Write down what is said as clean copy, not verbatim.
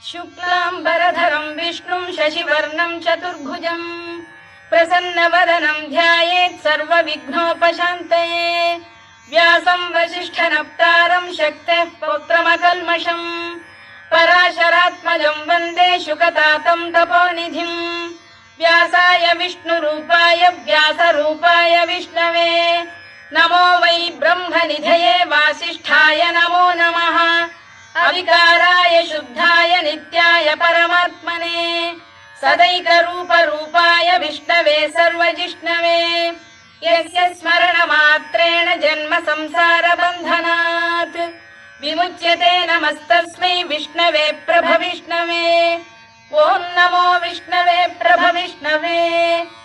शुक्लाम्बरधरं विष्णुं शशिवर्णं चतुर्भुजं प्रसन्नवदनं ध्यायेत् सर्वविघ्नोपशान्तये। व्यासं वसिष्ठनप्तारं शक्तेः पौत्रमकल्मषम् पराशरात्मजं वन्दे शुकतातं तपोनिधिम्। व्यासाय विष्णुरूपाय व्यासरूपाय विष्णवे नमो वै ब्रह्मनिधये वासिष्ठाय नमो नमः। अविकाराय शुद्धाय नित्याय परमात्मने सदैकरूपरूपाय विष्णवे सर्वजिष्णवे यस्य स्मरणमात्रेण जन्म संसारबन्धनात् विमुच्यते नमस्तस्मै विष्णवे प्रभविष्णवे। ॐ नमो विष्णवे प्रभविष्णवे।